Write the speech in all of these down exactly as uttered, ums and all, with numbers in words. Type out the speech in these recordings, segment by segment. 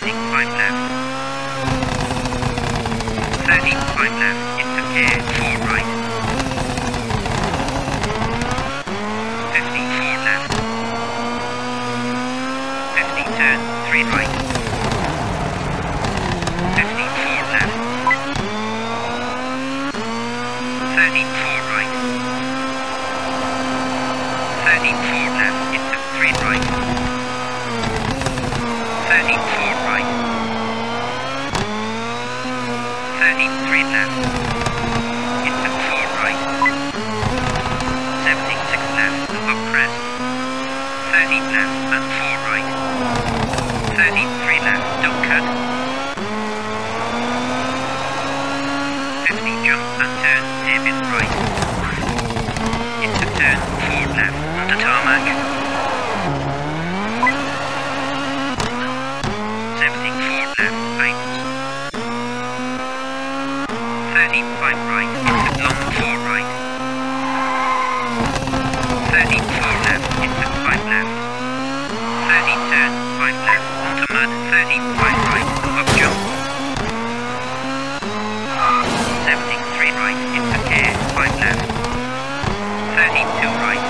Turning five left. thirty, five left. Into gear four right. fifty, four left. fifty, turn three right. fifty, four left. thirty, four right. thirty, four left. Into three right. thirty, four right. thirty-three left. Into four right. seventy-six left. Up crest. thirty left and four right. thirty-three left. Don't cut. fifty jump and turn hairpin right. Into turn four left. Onto tarmac. seventy-four left. Right. thirty-five right. Into long four right. thirty-four left. Into five left. thirty turn five left. Onto mud. thirty-five right. Up jump. seventy-three right. Into gear five left. thirty-two right.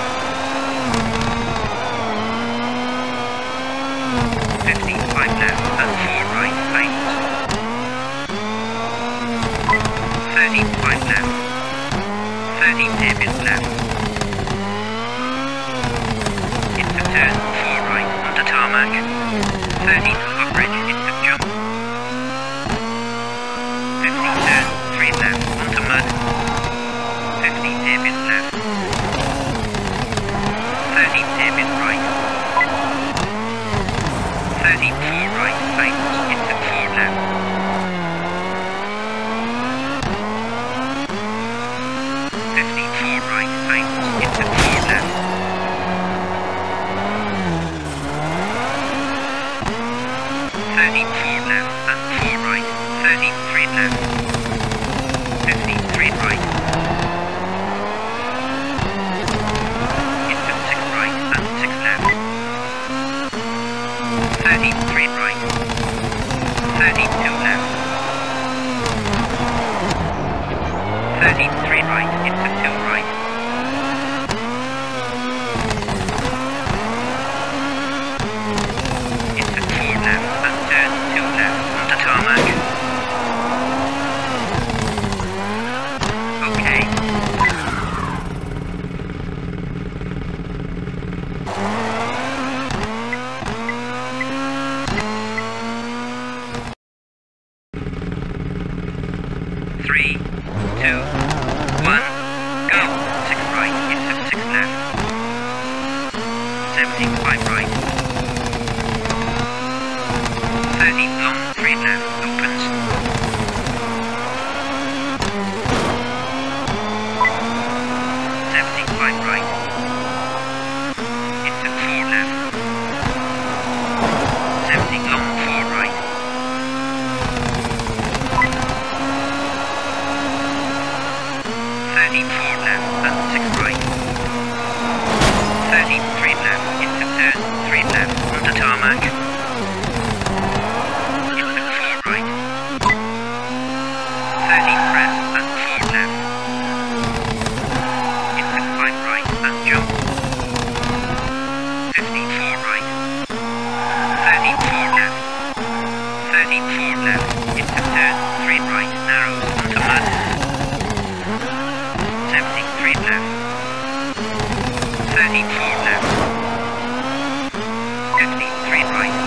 fifty-five left and four right. Right. thirty-five left. thirty hairpins left. Into turn four right. Onto tarmac. thirty up bridge. Into jump. fifty turn three left. Onto mud. fifty hairpins left. thirty hairpin right. thirty-four right. Right. Into four left. fifty-four right. Right. Into four left. thirty-four left and four right. thirty-three left. fifty-three right. Into six right and six left. thirty-three right. thirty-two left. thirty-three right. Into two right. Into four left and turn two left. Onto tarmac. Okay. Three, two, one, go. Six right, into six left. Seventy-five right. Thirty long, three left, opens. Seventy-five right. Into four left. Seventy long, four right. thirty-four left and six right. thirty-three left. Into turn three left. Onto tarmac. Into four right. thirty crest and four left. Into five right and jump. fifty-four right. thirty-four left. thirty-four left. Into turn three right. Narrows onto mud. seventy-three left. thirty-four left. fifty-three right.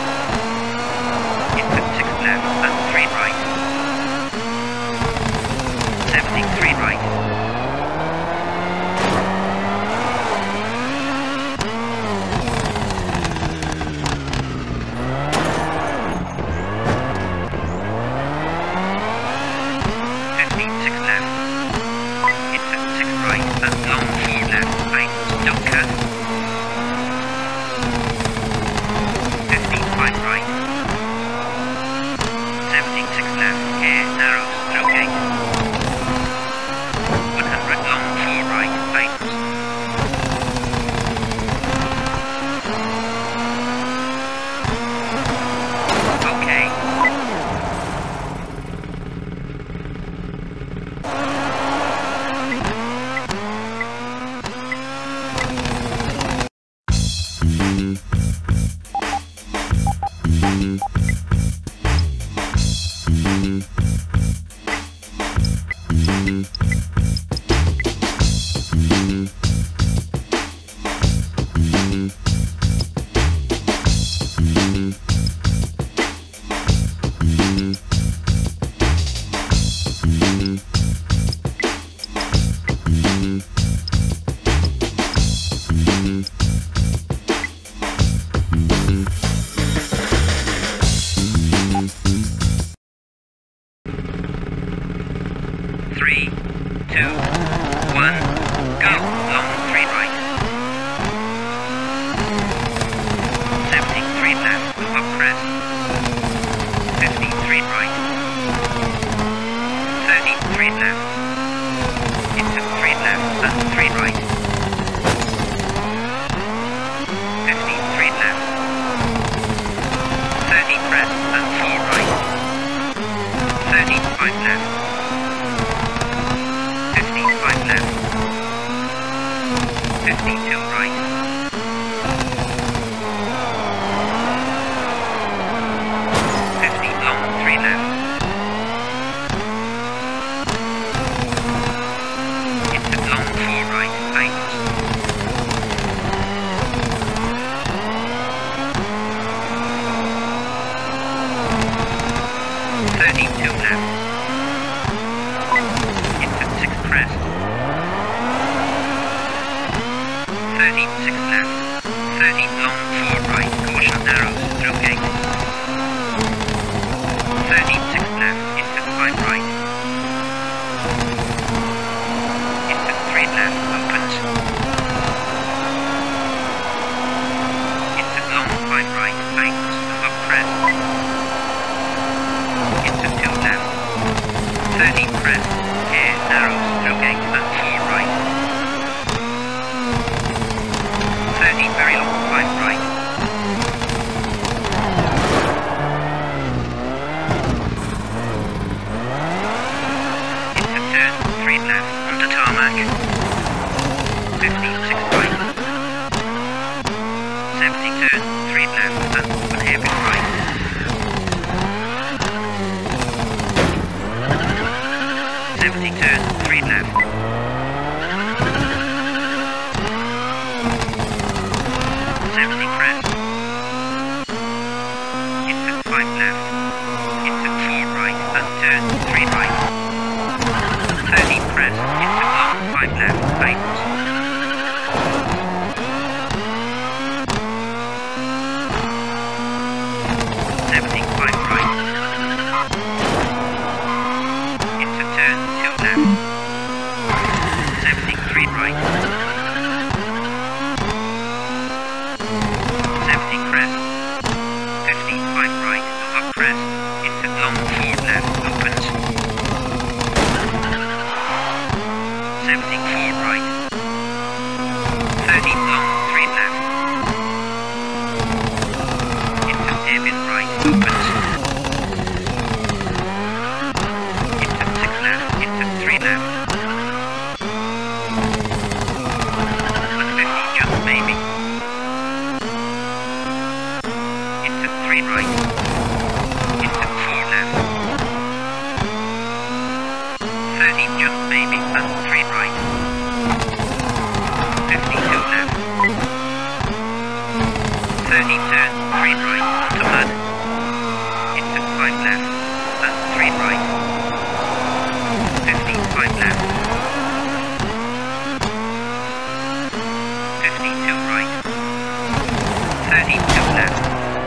Into six left and three right. seventy-three right. Three, two, one, go. Long three right. seventy-three left, up crest. fifty-three right. thirty-three left. Into three left and three right. fifty-three left. thirty crest and four right. thirty-five left. fifty-five left. fifty-two right. fifty long three left. Into long four right, tightens. thirty-two left. Into six crest. thirty-six left. thirty long four right, caution narrows, through gate. thirty-six left, into five right. Into three left, opens. Into long five right, tightens, up crest. Into two left. thirty crest, here narrows, through gate and four right. thirty very long five right. Into turn three left onto tarmac. fifty-six right. seventy turn three left and open hairpin right. seventy turn three left. seventy crest. Into five left. Into four right and turn three right. thirty crest. Into long five left. Tightens. seventy-five right. Into turn two left. seventy-three right. seventy crest. fifty-five right, up crest. Into long four left, opens. seventy-four right. thirty long three left. Into hairpin right, opens. Into six left, into three left. one fifty just maybe. Into three right. Into four left. thirty just maybe and three right. fifty-two left. thirty turn three right onto mud. Into five left and three right. fifty-five left. fifty-two right. thirty-two left.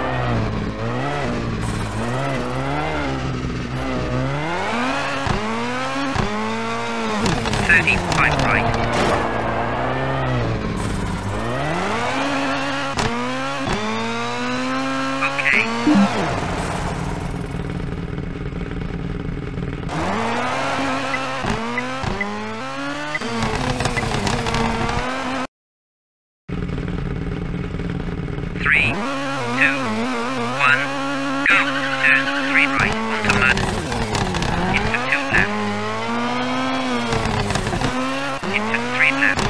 thirty-five right. Okay. Three, two, one, go. Turn three right onto mud. Into two left. Into three left.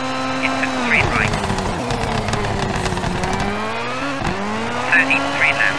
Into three right. thirty-three left.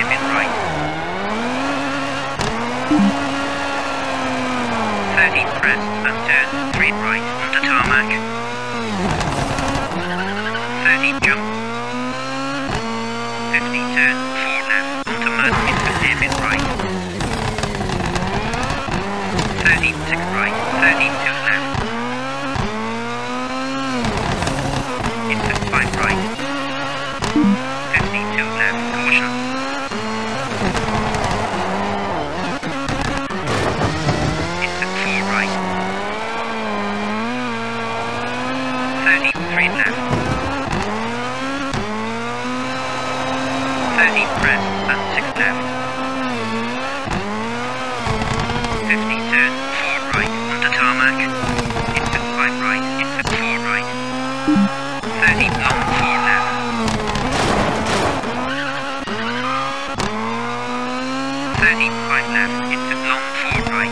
hairpin right. thirty crest and turn three right onto tarmac. thirty jump. fifty turn four left onto mud into hairpin right. thirty six right, thirty-two left. Into five right. fifty-two left, caution. Into four right. thirty-three left. thirty press and six left. fifty turn four right onto tarmac. Into five right, into four right. thirty long four left. thirty-five left into long four right.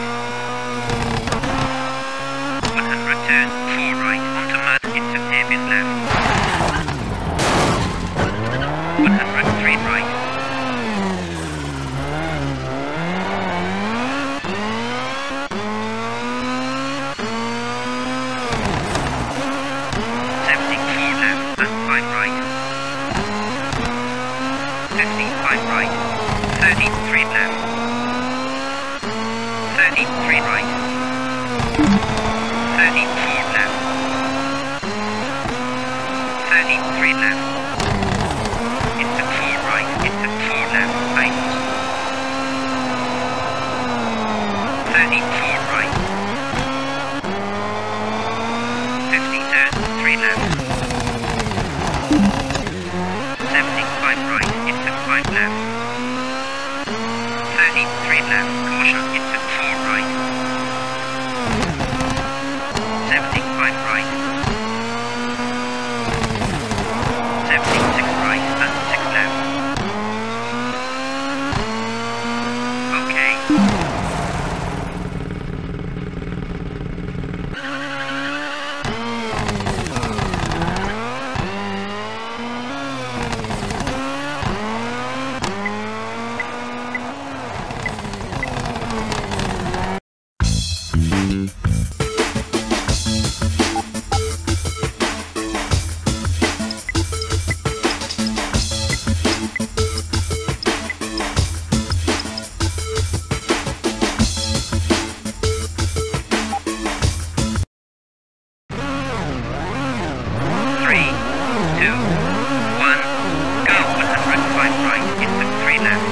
one hundred turn four right onto mud into hairpin left. one hundred three right. seventy-four left and five right. fifty-five right. thirty-three left. thirty-three right. thirty-four left. thirty-three left. Into four right, into four left, right. thirty-four right. fifty turn, three left. seventy-five right, into five left. thirty-three left, caution, into four right. seventy-five right. seventy-six right and six left. Okay. Three, two, one, go. one hundred five right into three left.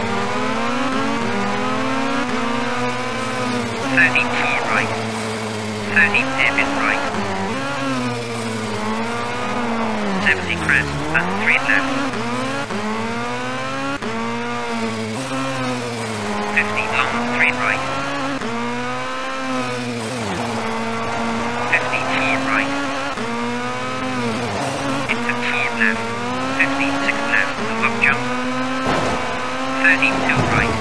thirty-four right. thirty hairpin right. seventy crest and three left. fifty long three right. fifty-four right. Into four left. fifty-six left, up jump. thirty-two right.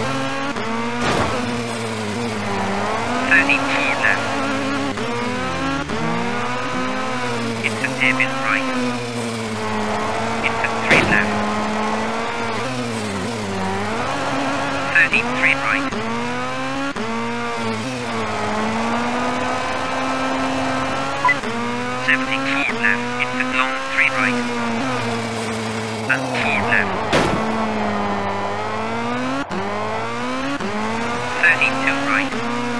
thirty-four left. Into hairpin right. Into three left. thirty-three right. seventy-four left into long three right. And four left. thirty-two right.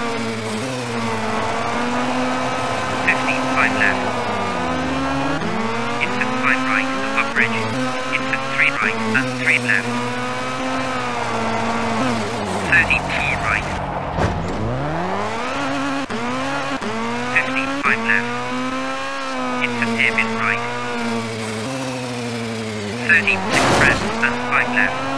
fifty-five left. Into five right, up bridge. Into three right and three left. thirty-four right. fifty-five left. Into hairpin right. thirty-six press and five left.